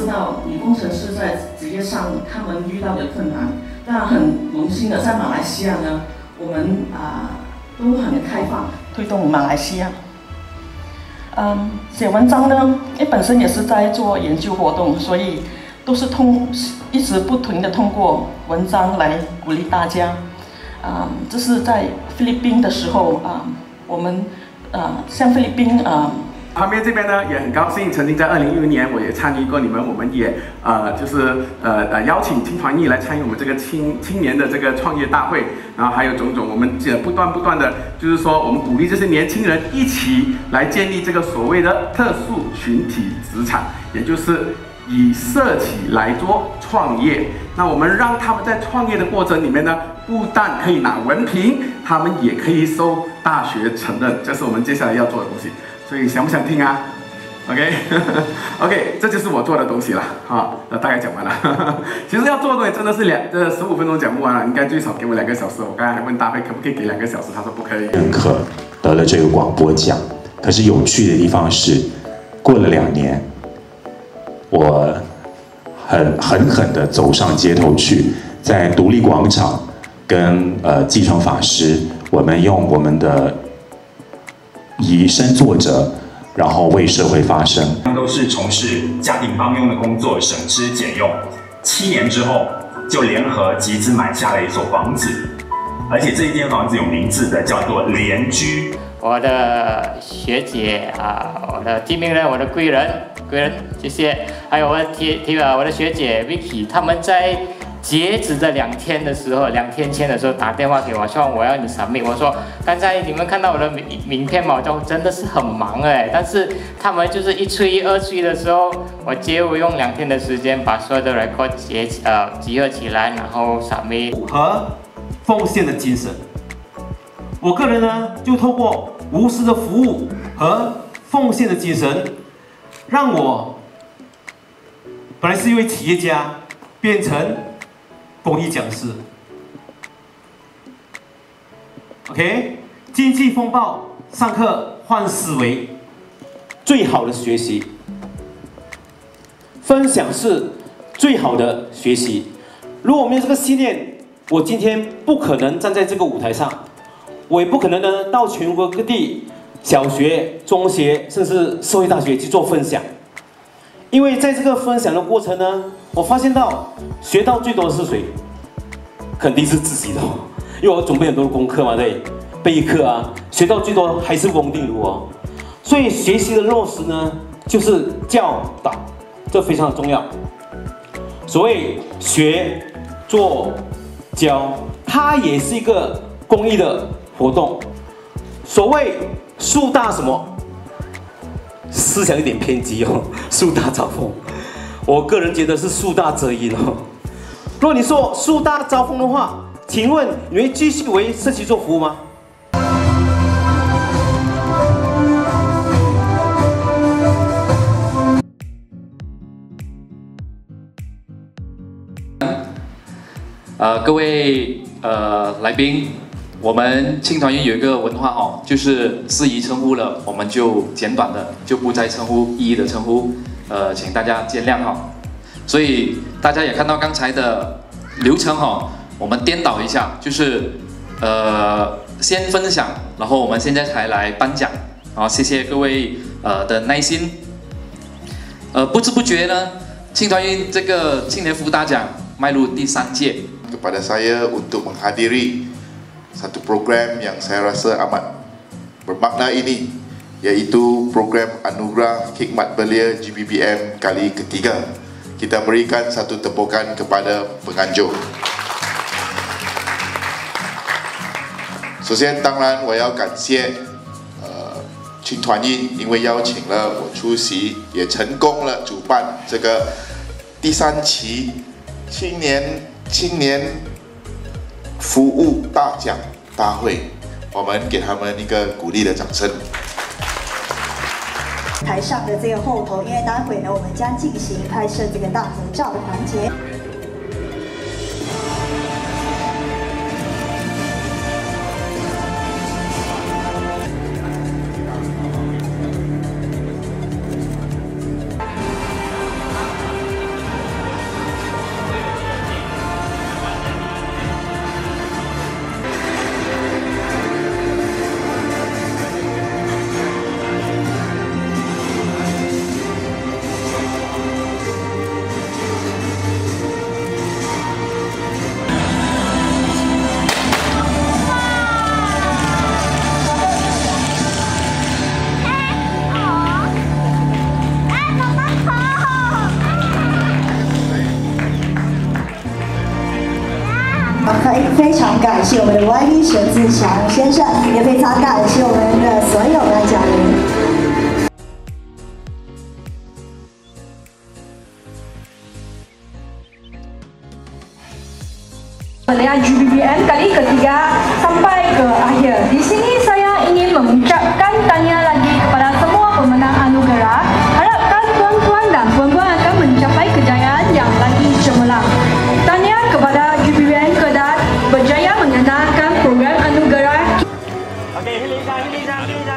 知道女工程师在职业上他们遇到的困难。那很荣幸的，在马来西亚呢，我们都很开放，推动马来西亚。写文章呢，因为本身也是在做研究活动，所以都是一直不停的通过文章来鼓励大家。这是在菲律宾的时候，我们向菲律宾旁边这边呢也很高兴，曾经在2016年我也参与过你们，我们也邀请青团益来参与我们这个青年的这个创业大会，然后还有种种，我们不断的，就是说我们鼓励这些年轻人一起来建立这个所谓的特殊群体职场，也就是以社企来做创业。那我们让他们在创业的过程里面呢，不但可以拿文凭，他们也可以收大学承认，这是我们接下来要做的东西。所以想不想听啊 ？OK， 这就是我做的东西了。好，大概讲完了。其实要做的东西真的是15分钟讲不完了，应该最少给我2个小时。我刚才还问大飞可不可以给2个小时，他说不可以。 认可得了这个广播奖，可是有趣的地方是，过了2年，我狠狠地走上街头去，在独立广场跟继承法师，我们用我们的以身作则，然后为社会发声。 都是从事家庭帮佣的工作，省吃俭用，7年之后就联合集资买下了一所房子，而且这一间房子有名字的，叫做联居。 我的学姐我的提名人，我的贵人，谢谢。还有我的学姐 Vicky， 他们在截止的2天的时候，2天前的时候打电话给我说我要你submit，我说刚才你们看到我的名片吗？我真的是很忙但是他们就是1催2催的时候，我用2天的时间把所有的 record 集合起来，然后submit。 和奉献的精神，我个人呢就透过无私的服务和奉献的精神，让我本来是一位企业家变成公益讲师 ，OK， 经济风暴，上课换思维，最好的学习，分享是最好的学习。如果我没有这个信念，我今天不可能站在这个舞台上，我也不可能呢到全国各地小学、中学，甚至社会大学去做分享。因为在这个分享的过程呢，我发现到学到最多的是谁？肯定是自己的，因为我准备很多的功课嘛，对，备课学到最多还是翁定如所以学习的落实呢，就是教导，这非常的重要。所谓学、做、教，它也是一个公益的活动。所谓树大什么？思想有点偏激树大招风，我个人觉得是树大则阴如果你说树大招风的话，请问你会继续为社区做服务吗？ 各位来宾，我们青团员有一个文化就是司仪称呼了，我们就简短的就不再称呼一一的称呼，请大家见谅所以大家也看到刚才的流程我们颠倒一下，就是先分享，然后我们现在才来颁奖。好，谢谢各位的耐心。不知不觉呢，青团员这个青年服务大奖迈入第3届。 Kepada saya untuk menghadiri satu program yang saya rasa amat bermakna ini, iaitu program Anugerah Khidmat Belia GBBM kali ketiga. Kita berikan satu tepukan kepada penganjur. 首先，当然我要感谢青团益，因为邀请了我出席，也成功了主办这个第3期青年服务大奖大会，我们给他们一个鼓励的掌声。 台上的这个后头，因为待会呢，我们将进行拍摄这个大合照的环节。 感谢我们的 YB 沈自强先生，也非常感谢我们的所有颁奖人。 GBBN kali ketiga sampai ke akhir. Di sini saya ingin mengucapkan tahniah lagi kepada semua pemenang anugerah. Harapkan tuan-tuan dan puan-puan akan mencapai kejayaan yang lagi cemerlang. Tahniah kepada GBBN Kedah berjaya mengadakan program anugerah. Okey, hilang.